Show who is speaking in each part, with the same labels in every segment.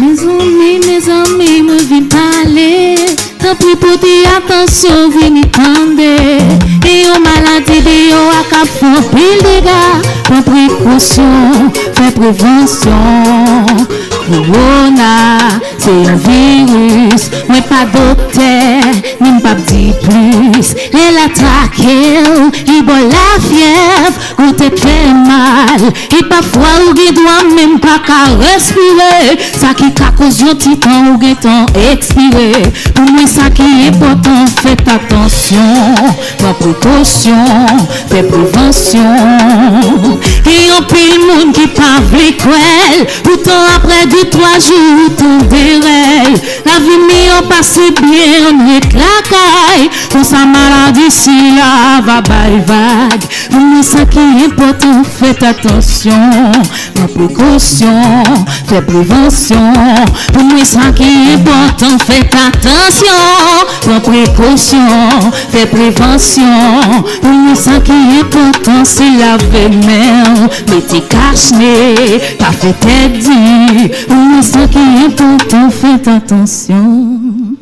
Speaker 1: Mes amis, me viennent parler. Tant pis pour tes attention, viens tendre. Et aux maladies, et aux accaparons, pile dégâts. Prends précaution, fais prévention. Corona, c'est un virus. Moi, pas docteur, ni pas dit plus. Elle attaque, il boit la fièvre, quand te fait mal. Et parfois, ou doit même pas qu'à respirer. Ça qui a causé un petit temps ou temps expiré. Pour moi, ça qui est important, faites attention. Prends précaution, fais prévention. Et on pile le monde qui parle l'école. Pourtant, après 2-3 jours, tout déraille. La vie m'y passe bien, on est claquaille. Pour sa maladie, si la va baille vague. Pour moi, ça qui est important, faites attention. Prends précaution, fais prévention. Pour moi, ça qui est important, faites attention. Prends précaution, fais prévention. Pour moi, ça qui est important, c'est laver main. Mettez cache-nez, pas fait tête dit. Pour moi, ça qui est important, faites attention.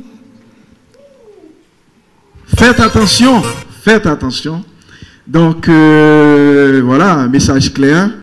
Speaker 2: Faites attention, faites attention. Donc, voilà, un message clair.